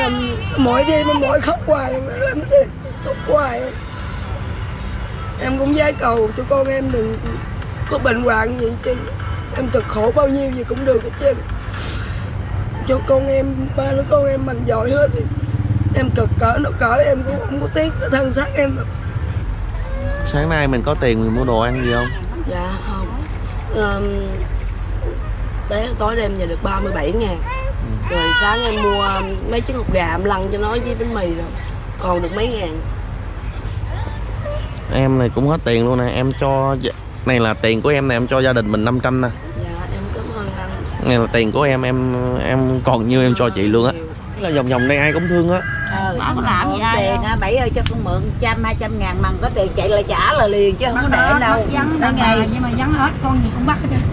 nằm mỗi đêm em mỗi khóc hoài, em khóc hoài. Em cũng giái cầu cho con em đừng có bệnh hoạn gì chứ. Em cực khổ bao nhiêu gì cũng được hết trơn. Cho con em, ba đứa con em mạnh giỏi hết đi. Em cực cỡ nó cỡ em cũng không có tiếc cái thân xác em đâu. Sáng nay mình có tiền mình mua đồ ăn gì không? Dạ không. Bé tối đêm giờ được 37.000. Rồi sáng em mua mấy trứng hột gà em lăn cho nó với bánh mì rồi. Còn được mấy ngàn. Em này cũng hết tiền luôn nè. Em cho... Này là tiền của em nè, em cho gia đình mình 500 nè. Dạ em cảm ơn anh. Này là tiền của em còn như em cho chị luôn á. Là vòng vòng đây ai cũng thương á. Nó có làm gì tiền á, Bảy ơi cho con mượn 100-200 ngàn mà có tiền chạy là trả là liền chứ không có để đâu. Tới ngày nhưng mà vắng hết con gì cũng bắt hết trơn.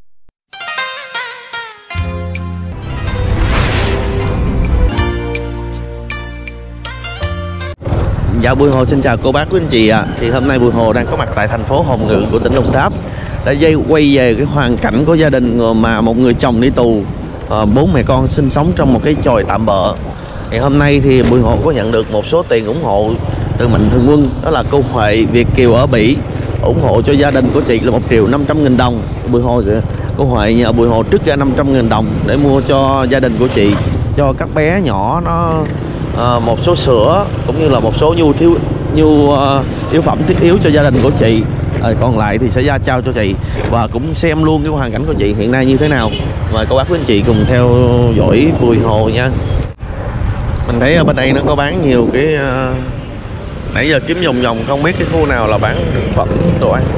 Dạ Bùi Hồ xin chào cô bác quý anh chị ạ. Thì hôm nay Bùi Hồ đang có mặt tại thành phố Hồng Ngự của tỉnh Đồng Tháp để quay về cái hoàn cảnh của gia đình mà một người chồng đi tù, 4 mẹ con sinh sống trong một cái chòi tạm bợ. Thì hôm nay thì Bùi Hồ có nhận được một số tiền ủng hộ từ mạnh thường quân, đó là cô Huệ Việt Kiều ở Bỉ ủng hộ cho gia đình của chị là 1.500.000 đồng. Cô Huệ nhờ Bùi Hồ trích ra 500.000 đồng để mua cho gia đình của chị, cho các bé nhỏ nó một số sữa cũng như là một số yếu phẩm thiết yếu cho gia đình của chị. Còn lại thì sẽ trao cho chị và cũng xem luôn cái hoàn cảnh của chị hiện nay như thế nào. Mời cô bác quý anh chị cùng theo dõi Bùi Hồ nha. Mình thấy ở bên đây nó có bán nhiều cái nãy giờ kiếm vòng vòng không biết cái khu nào là bán thực phẩm đồ ăn.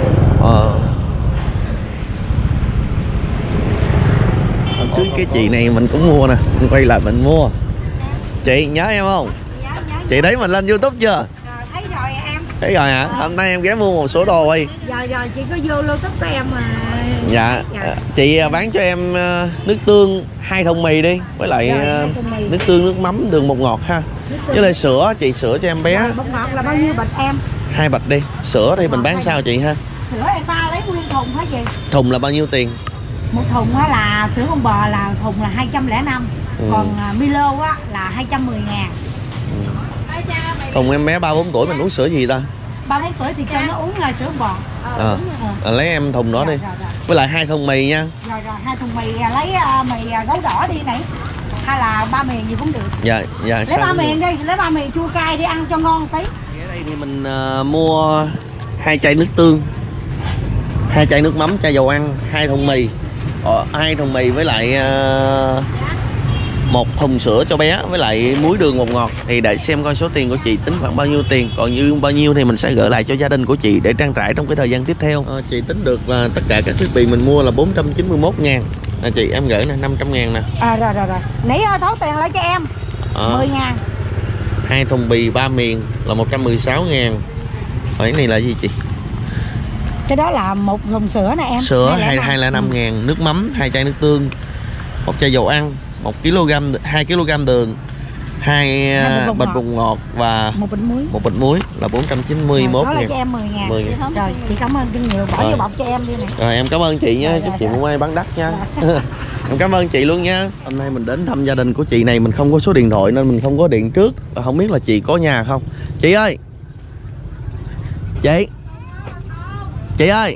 Hôm trước cái chị này mình cũng mua nè, mình quay lại mình mua. Chị nhớ em không? Dạ. Chị thấy mình lên YouTube chưa? Thấy rồi em. Thấy rồi hả? Hôm nay em ghé mua một số đồ đi. Rồi chị có vô YouTube của em mà. Dạ. Chị bán cho em nước tương 2 thùng mì đi, với lại nước tương, nước mắm, đường bột ngọt ha. Với lại sữa, chị sữa cho em bé. Rồi, bột ngọt là bao nhiêu bịch em? 2 bịch đi. Sữa thì mình bán sao chị ha? Sữa em pha lấy nguyên thùng hả chị? Thùng là bao nhiêu tiền? Một thùng á là sữa con bò là thùng là 205. Còn Milo á là 210.000. Thùng em bé 3-4 tuổi mình uống sữa gì ta? 3 tuổi thì cho nó uống là sữa bò. Lấy em thùng đó đi. Với lại 2 thùng mì nha. Rồi 2 thùng mì, lấy mì gấu đỏ đi này. Hay là ba miền gì cũng được. Dạ. Lấy ba miền đi, lấy ba miền chua cay đi ăn cho ngon tí. Ở đây thì mình mua 2 chai nước tương, 2 chai nước mắm, chai dầu ăn, 2 thùng mì. 2 thùng mì với lại 1 thùng sữa cho bé, với lại muối, đường, bột ngọt. Thì để xem coi số tiền của chị tính khoảng bao nhiêu tiền, còn như bao nhiêu thì mình sẽ gửi lại cho gia đình của chị để trang trải trong cái thời gian tiếp theo. Chị tính được là tất cả các thiết bị mình mua là 491.000. Chị em gửi nè 500.000 nè. Rồi. Nãy thấu tiền lại cho em 10.000. 2 thùng bì 3 miền là 116.000. Cái này là gì chị? Cái đó là 1 thùng sữa nè em. Sữa 205.000, nước mắm 2 chai nước tương, 1 chai dầu ăn, 2 kg đường, 2 bịch bột ngọt và 1 bịch muối là 491.000. Đó là cho em 10.000. Rồi chị cảm ơn kinh nhiều, bỏ vô bọc cho em đi nè. Rồi em cảm ơn chị nha, chúc chị mua may bán đắt nha. Em cảm ơn chị luôn nha. Hôm nay mình đến thăm gia đình của chị này, mình không có số điện thoại nên mình không có điện trước, không biết là chị có nhà không. Chị ơi, chị ơi,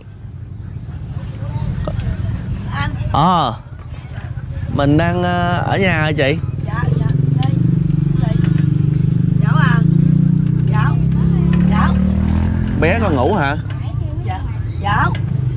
mình đang ở nhà hả chị? Dạ. Bé con ngủ hả? Dạ.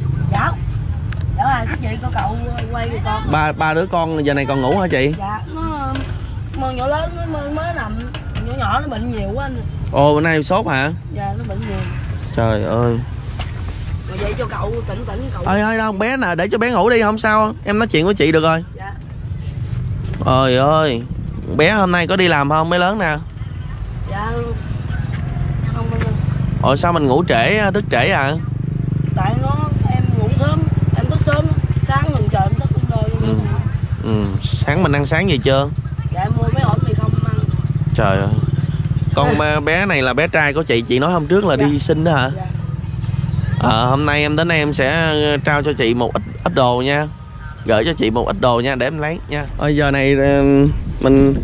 Cái chị cậu quay cho con. Ba đứa con giờ này còn ngủ hả chị? Dạ, nó nhỏ lớn nó mới nằm, nhỏ nó bệnh nhiều quá anh. Ồ, bữa nay sốt hả? Dạ, nó bệnh nhiều. Trời ơi. Rồi vậy cho cậu tỉnh cậu. Ơi đâu, bé nè, để cho bé ngủ đi không sao, em nói chuyện với chị được rồi. Dạ. Trời ơi, bé hôm nay có đi làm không, bé lớn nè? Dạ không. Ồ, sao mình ngủ trễ, thức trễ à? Tại em ngủ sớm, em thức sớm, sáng mình trời em thức không rồi. Sáng mình ăn sáng gì chưa? Dạ em mua mấy ổ mì không ăn. Trời ơi. Con bé này là bé trai của chị nói hôm trước là đi sinh đó hả? Dạ. Hôm nay em đến đây em sẽ trao cho chị một ít đồ nha, gửi cho chị một ít đồ nha để em lấy nha. Giờ này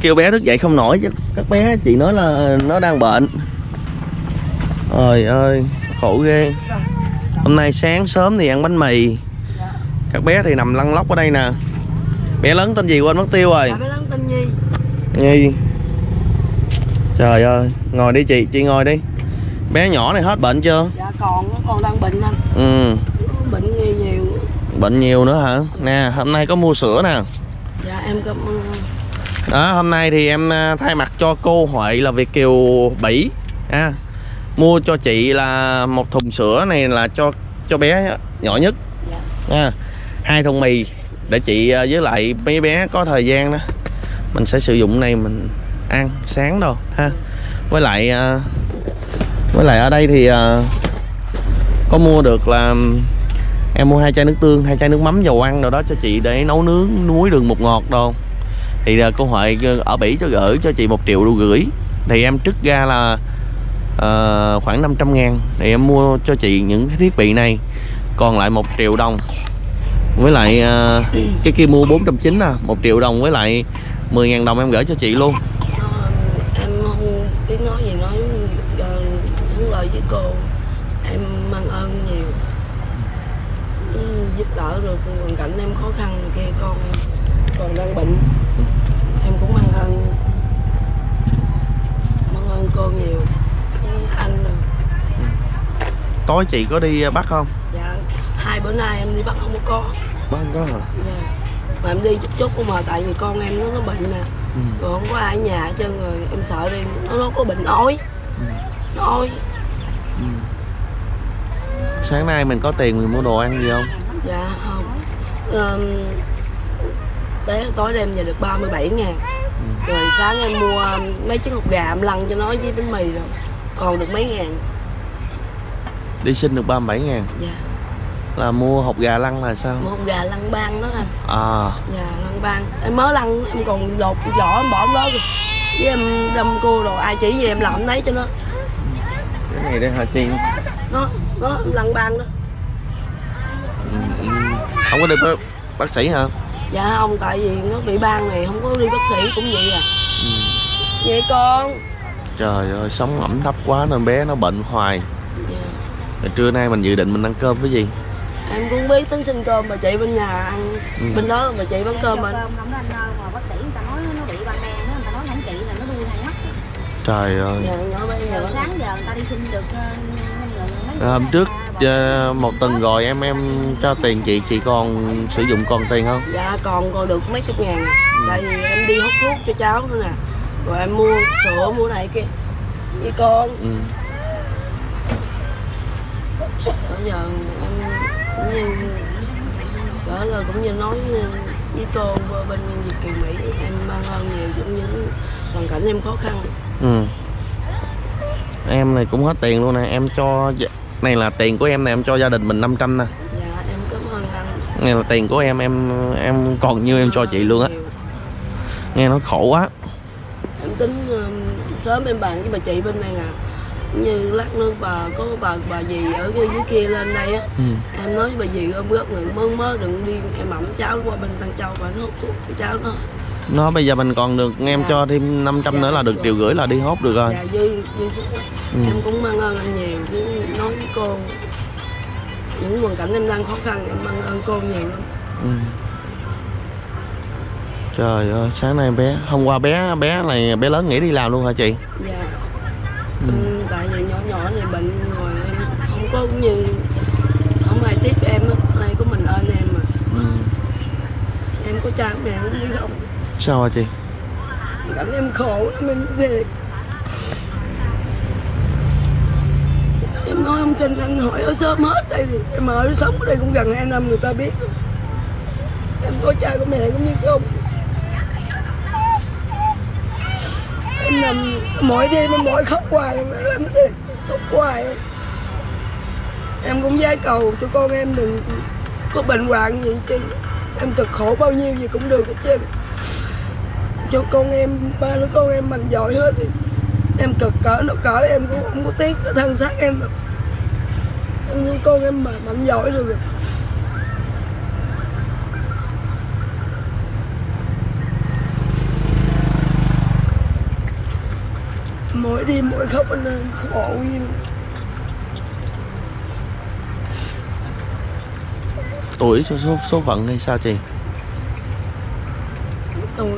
kêu bé thức dậy không nổi chứ các bé chị nói là nó đang bệnh. Trời ơi khổ ghê. Hôm nay sáng sớm thì ăn bánh mì, các bé thì nằm lăn lóc ở đây nè. Bé lớn tên gì quên mất tiêu rồi. Bé lớn tên Nhi. Nhi. Trời ơi, ngồi đi chị ngồi đi. Bé nhỏ này hết bệnh chưa? Dạ còn đang bệnh anh. Ừ. Bệnh nhiều. Bệnh nhiều nữa hả? Nè, hôm nay có mua sữa nè. Dạ em cảm ơn. Đó, hôm nay thì em thay mặt cho cô Huệ là Việt Kiều Bỉ mua cho chị là một thùng sữa này là cho bé nhỏ nhất. Dạ. 2 thùng mì để chị với lại mấy bé có thời gian đó mình sẽ sử dụng này mình ăn sáng đâu ha. Với lại ở đây thì có mua được là em mua 2 chai nước tương, 2 chai nước mắm dầu ăn rồi đó cho chị để nấu nướng muối đường bột ngọt đâu. Thì cô Huệ ở Bỉ cho gửi cho chị 1,5 triệu thì em trích ra là khoảng 500.000 thì em mua cho chị những cái thiết bị này, còn lại 1 triệu đồng với lại cái kia mua 490 nè, 1 triệu đồng với lại 10.000 đồng em gửi cho chị luôn. Em không biết nói gì, nói những lời với cô em mang ơn nhiều, giúp đỡ được hoàn cảnh em khó khăn kia, con còn đang bệnh em cũng mang ơn cô nhiều với anh rồi. Tối chị có đi bắt không? Dạ 2 bữa nay em đi bắt không có. Bắt không có hả? Dạ. Mà em đi chút mà tại vì con em nó bệnh nè, rồi không có ai ở nhà hết trơn, rồi em sợ đi nó có bệnh ói. Nó ói. Sáng nay mình có tiền mình mua đồ ăn gì không? Dạ không. Bé tối đem về được 37.000. Rồi sáng em mua mấy trứng hột gà em lăn cho nó với bánh mì rồi còn được mấy ngàn. Đi xin được 37.000. Dạ. Là mua hột gà lăn là sao? Mua hột gà lăn ban đó anh. Dạ lăn ban. Em mới lăn em còn lột vỏ em bỏ đó rồi. Với em đâm cua rồi ai chỉ gì em làm lấy cho nó. Cái này đây hả chị? Nó lăn ban đó. Không có đi bác sĩ hả? Dạ không, tại vì nó bị ban này không có đi bác sĩ cũng vậy à. Vậy con. Trời ơi, sống ẩm thấp quá nên bé nó bệnh hoài. Dạ. Rồi trưa nay mình dự định mình ăn cơm với gì? Em cũng biết tính xin cơm bà chị bên nhà ăn. Bên đó bà chị bán cơm anh. Bác sĩ người ta nói nó bị ban đen đó, người ta nói không trị là nó đuôi hai mắt. Trời ơi. Dạ, nhỏ bé nhỏ. Sáng giờ người ta đi xin được Hôm trước một tuần rồi em cho tiền chị còn sử dụng còn tiền không? Dạ còn được mấy chục ngàn. Tại vì em đi hút thuốc cho cháu nữa nè. Rồi em mua sữa mua này kia với con. Bây giờ em cũng như đó là cũng như nói với cô bên Việt Kiều Mỹ em mang ơn nhiều cũng như hoàn cảnh em khó khăn. Em này cũng hết tiền luôn nè, em cho này là tiền của em nè, em cho gia đình mình 500 nè. Dạ em cảm ơn anh. Này là tiền của em còn như em cho chị luôn á. Nghe nó khổ quá. Em tính sớm em bàn với bà chị bên này nè, như lát nữa có bà dì ở dưới kia lên đây á. Em nói với bà dì ôm góp người mới đừng đi em ẩm cháu qua bên Tân Châu và nó hút thuốc cho cháu nó bây giờ mình còn được em cho thêm 500 nữa là được 1,5 triệu là đi hốt được rồi. Dạ dư sức. Em cũng mang ơn anh nhiều, chứ nói với cô những hoàn cảnh em đang khó khăn em mang ơn cô nhiều lắm. Trời ơi, sáng nay hôm qua bé này bé lớn nghỉ đi làm luôn hả chị? Dạ. Tại vì nhỏ này bệnh rồi em không có cũng như không ai tiếp em á, này có mình ơn em mà. Em có cha mẹ cũng đi không. Sao hả chị? Cảm em khổ lắm em thiệt. Em nói ông Trinh anh hỏi ở sớm hết đây thì em ở sống ở đây cũng gần 2 năm người ta biết. Em có cha có mẹ cũng như không. Em nằm mỗi đêm em mỏi khóc hoài em thiệt, khóc hoài. Em cũng giái cầu cho con em đừng có bệnh hoạn gì chứ. Em cực khổ bao nhiêu gì cũng được hết trơn. Cho con em, 3 đứa con em mạnh giỏi hết đi. Em cực cỡ nó cỡ em cũng không có tiếc cái thân xác em đâu. Nhưng con em mà mạnh giỏi được rồi. mỗi đêm mỗi khóc anh ơi, khổ gì. Tuổi số phận hay sao chị? Tuổi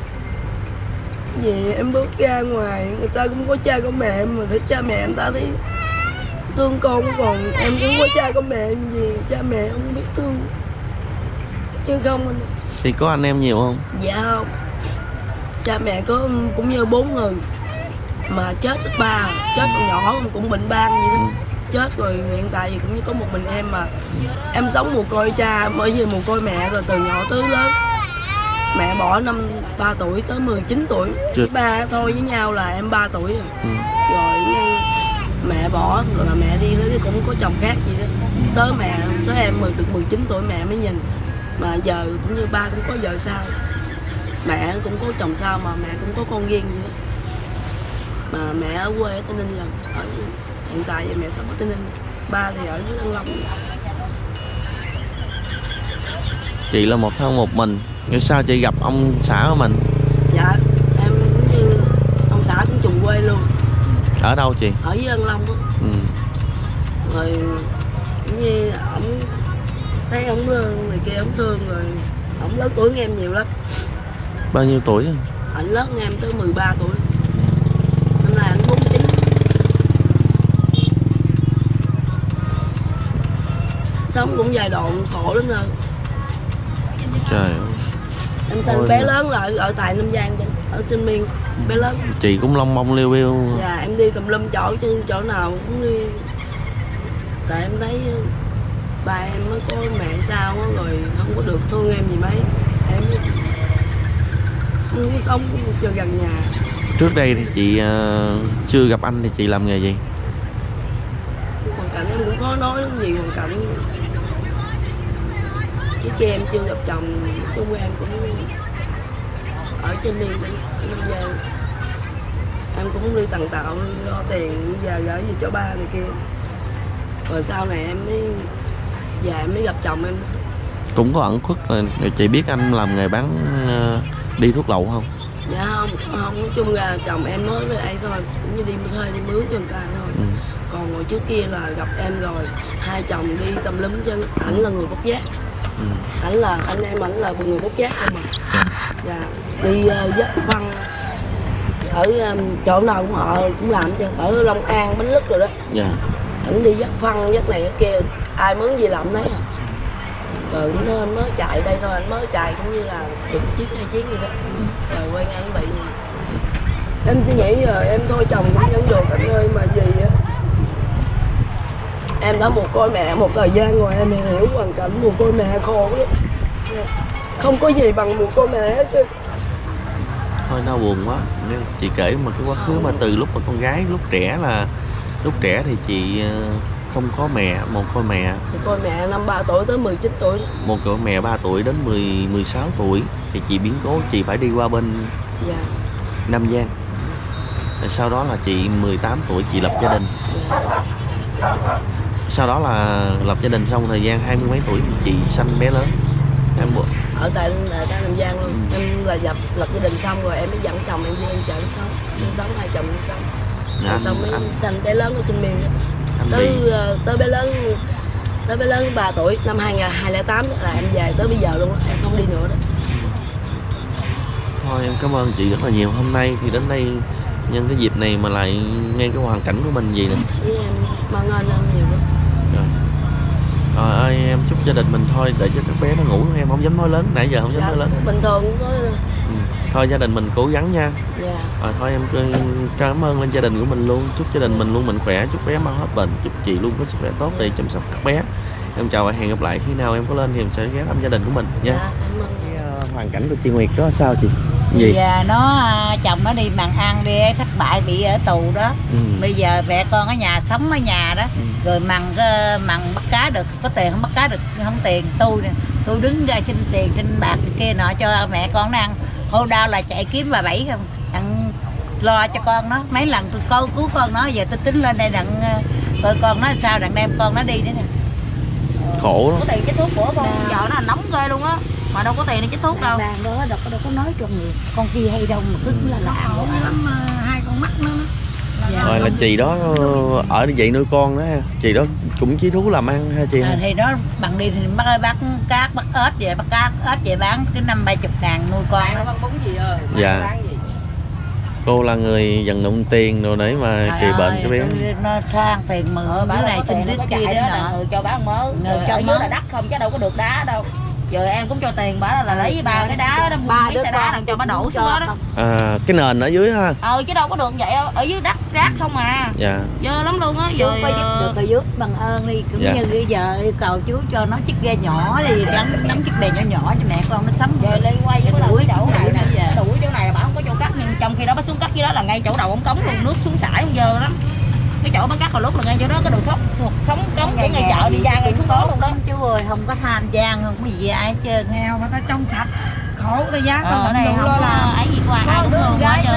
vì em bước ra ngoài người ta cũng có cha có mẹ em, mà thấy cha mẹ người ta thấy thương con, còn em cũng có cha có mẹ em, gì cha mẹ không biết thương chứ không anh. Thì có anh em nhiều không? Dạ không, cha mẹ có cũng như 4 người mà chết 3, chết còn nhỏ cũng bệnh ban vậy đó. Chết rồi hiện tại thì cũng như có một mình em, mà em sống mồ côi cha bởi vì mồ côi mẹ rồi từ nhỏ tới lớn. Mẹ bỏ năm 3 tuổi tới 19 tuổi. Ba thôi với nhau là em 3 tuổi rồi. Rồi mẹ bỏ rồi là mẹ đi với cũng có chồng khác gì đó. Tới em được 19 tuổi mẹ mới nhìn. Mà giờ cũng như ba cũng có vợ sau. Mẹ cũng có chồng sau mà mẹ cũng có con riêng vậy đó. Mà mẹ ở quê ở Tây Ninh là hiện tại thì mẹ sống ở Tây Ninh. Ba thì ở dưới An Long. Chị là một thân một mình, nhưng sao chị gặp ông xã của mình? Dạ em cũng như ông xã cũng trùng quê luôn. Ở đâu chị? Ở dưới An Long á. Rồi cũng như ổng thấy ổng người kia ổng thương, rồi ổng lớn tuổi hơn em nhiều lắm. Bao nhiêu tuổi? Ảnh lớn hơn em tới 13 tuổi. Năm nay ảnh 49. Sống cũng giai đoạn khổ lắm rồi. Trời. Em sinh bé lớn là ở tại Nam Giang chứ, ở trên miền bé lớn. Chị cũng lông bông liêu biêu. Dạ em đi tùm lum chỗ nào cũng đi. Tại em thấy ba em mới có mẹ sao á, rồi không có được thương em gì mấy. Em không có sống chơi gần nhà. Trước đây thì chị chưa gặp anh thì chị làm nghề gì? Hoàn cảnh em cũng khó nói lắm, gì hoàn cảnh. Trước kia em chưa gặp chồng, chung em cũng ở trên miền Nam Giang. Em cũng đi tần tạo lo tiền và gửi về cho ba này kia. Rồi sau này em mới gặp chồng em. Cũng có ẩn khuất rồi. Chị biết anh làm nghề bán đi thuốc lậu không? Dạ không, nói chung là chồng em nói với ấy thôi, cũng như đi thuê đi mướn cho người ta thôi. Còn hồi trước kia là gặp em rồi, hai chồng đi tùm lum chứ. Ảnh là người bốc vác. Ảnh là ảnh là một người bốc vác thôi mà. Dạ, đi dắt phân ở chỗ nào cũng họ cũng làm chứ, ở Long An, Bến Lức rồi đó. Dạ. Ảnh đi dắt phân dắt này cái kia, ai mướn gì làm đấy à. Rồi nên mới chạy đây thôi, anh mới chạy cũng như là được chiếc 2 chiếc gì đó. Rồi quay anh bị gì. Em chỉ nghĩ rồi em thôi chồng cũng vẫn được anh ơi, mà gì á. Em đã mồ côi mẹ một thời gian rồi, em hiểu hoàn cảnh mồ côi mẹ khổ lắm. Không có gì bằng mồ côi mẹ hết chứ. Thôi đau buồn quá. Nếu chị kể mà cái quá khứ mà từ lúc mà con gái lúc trẻ thì chị không có mẹ, một cô mẹ. Cô mẹ năm 3 tuổi tới 19 tuổi. Một cô mẹ 3 tuổi đến 16 tuổi thì chị biến cố chị phải đi qua bên Nam Giang. Rồi sau đó là chị 18 tuổi chị lập gia đình. Sau đó là lập gia đình xong thời gian 20 mấy tuổi thì chị sanh bé lớn. Em ở tại Nam Giang luôn. Em là lập gia đình xong rồi em mới dẫn chồng em đi lên chợ sống. Em sống hai chồng đi sống. Xong mới sanh bé lớn ở trên miền đó. Tới bé lớn 3 tuổi năm 2008 là em về tới bây giờ luôn đó. Em không đi nữa đó. Thôi em cảm ơn chị rất là nhiều. Hôm nay thì đến đây nhân cái dịp này mà lại nghe cái hoàn cảnh của mình gì nè. Với em mang ơn em nhiều lắm. Rồi ơi em chúc gia đình mình thôi để cho các bé nó ngủ, em không dám nói lớn, nãy giờ không dám nói lớn. Bình thường cũng có. Thôi gia đình mình cố gắng nha. Rồi thôi em cảm ơn lên gia đình của mình luôn, chúc gia đình mình luôn mạnh khỏe, chúc bé mau hết bệnh, chúc chị luôn có sức khỏe tốt để chăm sóc các bé. Em chào và hẹn gặp lại khi nào em có lên thì em sẽ ghé thăm gia đình của mình nha. Hoàn cảnh của chị Nguyệt đó sao chị? Gì? Giờ nó chồng nó đi mặn ăn đi thất bại bị ở tù đó. Bây giờ mẹ con ở nhà sống ở nhà đó. Rồi mặn bắt cá được, có tiền không bắt cá được không tiền. Tôi đứng ra xin tiền xin bạc kia nọ cho mẹ con nó ăn. Hôm đau là chạy kiếm bà Bảy không ăn lo cho con nó. Mấy lần tôi cứu con nó, giờ tôi tính lên đây đặng coi con nó sao, đặng đem con nó đi nữa nè. Khổ lắm. Có tiền chích thuốc của con vợ nó nóng ghê luôn á. Mà đâu có tiền để chích thuốc đâu. Đó đâu có nói cho người con kia hay đâu mà cứ là ăn lắm, hai con mắt nó Rồi là chị đó ở vậy nuôi con đó ha. Chị đó cũng chí thú làm ăn ha chị ha. Thì đó bằng đi thì bắt cát bắt ếch về bắt cá ếch về bán cái 50-70 ngàn nuôi con đó. Dạ. Cô là người vận động tiền rồi đấy mà trị bệnh cho bé. Nó sang tiền mừng đứa này xin đứa kia đó nọ. Cho bán mớ, cho dưới là đất không chứ đâu có được đá đâu. Giờ em cũng cho tiền bả là lấy 3 cái đá đó, ba cái xe đá đằng cho bả đổ xuống đó. À, cái nền ở dưới ha. Chứ đâu có được vậy đâu, ở dưới đất rác không à. Dạ. Dơ lắm luôn á. Giờ phải giúp được thì giúp bằng ơn đi, cũng như bây giờ yêu cầu chú cho nó chiếc ghe nhỏ thì nắm chiếc bè nhỏ nhỏ cho mẹ con nó sắm. Giờ đi quay với cái chỗ này nè, đuổi chỗ này là bả không có chỗ cắt, nhưng trong khi đó bả xuống cắt dưới đó là ngay chỗ đầu ống cống luôn, nước xuống sải không dơ lắm. Cái chỗ bác cắt hồi lúc là ngay chỗ đó cái đường cống của ngay chợ đi ra ngay xuống đó luôn đó. Chú ơi không có tham gian không có gì ai hết trơn. Nghèo mà ta trong sạch khổ ta giá ở đây không là ấy gì qua ai cũng thương quá chứ.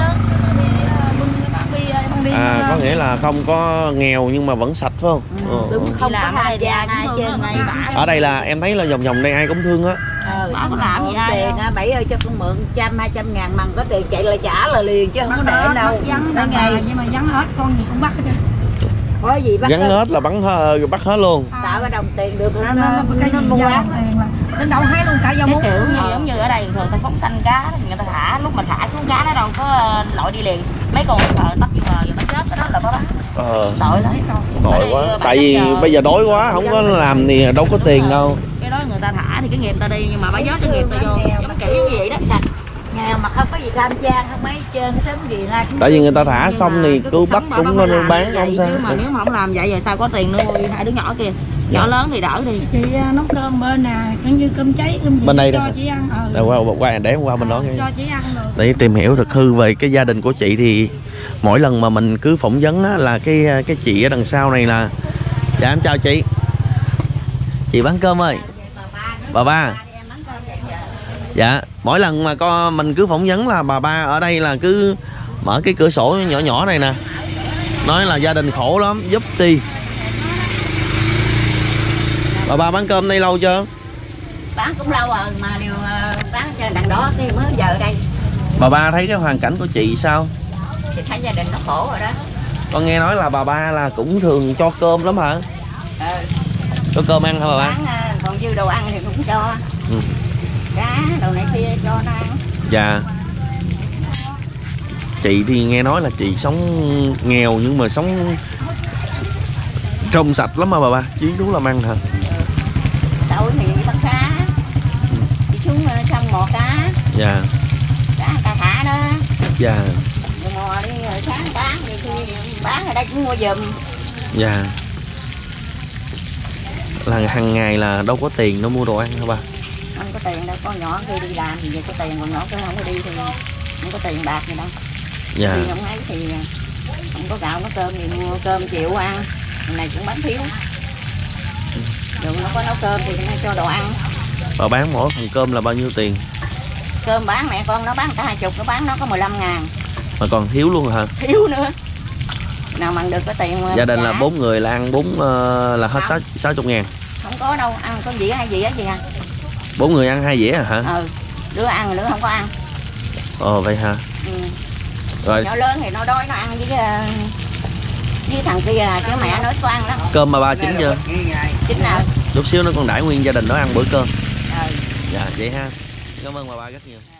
Có nghĩa là không có nghèo nhưng mà vẫn sạch phải không? Đúng, không có tham gian ai trơn. Ở đây là em thấy là vòng vòng đây ai cũng thương á. Bả có làm gì ai tiền á, Bảy ơi cho con mượn 100-200 ngàn bằng có tiền chạy là trả là liền chứ không có để đâu. Vắng ngày nhưng mà vắng hết con gì cũng bắt hết trơn. Có gì bắt gắn hết là bắt hết luôn. tạo cái đồng tiền được nó mua bán đến đâu thấy luôn cả dao cái muốn kiểu như giống như ở đây thường ta phóng sanh cá thì người ta thả, lúc mình thả xuống cá nó đâu có lội đi liền, mấy con thợ tắt vô bờ rồi nó chết, cái đó là bán tội lắm. Tội quá, tại vì bây giờ đói quá không có làm thì đâu có tiền đâu. Cái đó người ta thả thì cái nghiệp ta đi, nhưng mà bả vớt cái nghiệp ta vô, nó kiểu như vậy đó. Nghèo mà không có gì tham gian không mấy trơn sớm gì ra. Tại vì người ta thả xong thì cứ bắt cũng bán không sao. Chứ mà nếu mà không làm vậy rồi sao có tiền nuôi hai đứa nhỏ kia. Nhỏ lớn thì đỡ đi. Chị nấu cơm bên nè, cũng như cơm cháy cơm gì bên đây cho đó. chị ăn. Qua để qua bên đó nghe. Cho chị ăn rồi. Để tìm hiểu thật hư về cái gia đình của chị thì mỗi lần mà mình cứ phỏng vấn á, là cái chị ở đằng sau này là. Dạ em chào chị. Chị bán cơm ơi. Bà ba. Dạ, mỗi lần mà mình cứ phỏng vấn là bà ba ở đây là cứ mở cái cửa sổ nhỏ nhỏ này nè, nói là gia đình khổ lắm, giúp đi. Bà ba bán cơm đây lâu chưa? Bán cũng lâu rồi mà điều bán cho đằng đó thì mới giờ đây. Bà ba thấy cái hoàn cảnh của chị sao? Chị thấy gia đình nó khổ rồi đó. Con nghe nói là bà ba là cũng thường cho cơm lắm hả? Cho cơm ăn hả bà ba? Còn dư đồ ăn thì cũng cho. Cá đồ này kia cho nó ăn. Dạ. Chị thì nghe nói là chị sống nghèo nhưng mà sống trong sạch lắm mà bà ba, chí thú làm ăn hả? Tối thì bắt cá, đi xuống sông mò cá. Dạ. Cá người ta thả đó. Dạ. Rồi mò đi rồi sáng bán, thì khi bán ở đây cũng mua giùm. Dạ. Là hàng ngày là đâu có tiền đâu mua đồ ăn hả ba? Không có tiền đâu, con nhỏ khi đi làm thì giờ có tiền, còn nhỏ cứ không có đi thì không có tiền bạc gì đâu. Dạ. Khi không ấy thì không có gạo có cơm thì mua cơm chịu ăn, ngày này cũng bán thiếu. Đường nó có nấu cơm thì nó cho đồ ăn. Bà bán mỗi phần cơm là bao nhiêu tiền? Cơm bán mẹ con nó bán cả 20, nó bán nó có 15 ngàn. Mà còn thiếu luôn hả? Thiếu nữa. Nào bằng được cái tiền. Gia đình là 4 người là ăn là hết 60 ngàn. Không có đâu, ăn có dĩa hay gì á gì à. 4 người ăn 2 dĩa hả? Đứa ăn rồi đứa không có ăn. Vậy hả? Rồi. Nhỏ lớn thì nó đói nó ăn với thằng kia chứ mẹ nói có ăn đó. Cơm mà ba chín chưa? Chín nào? Chút xíu nó còn đãi nguyên gia đình đó ăn bữa cơm. Dạ vậy ha. Cảm ơn bà ba rất nhiều.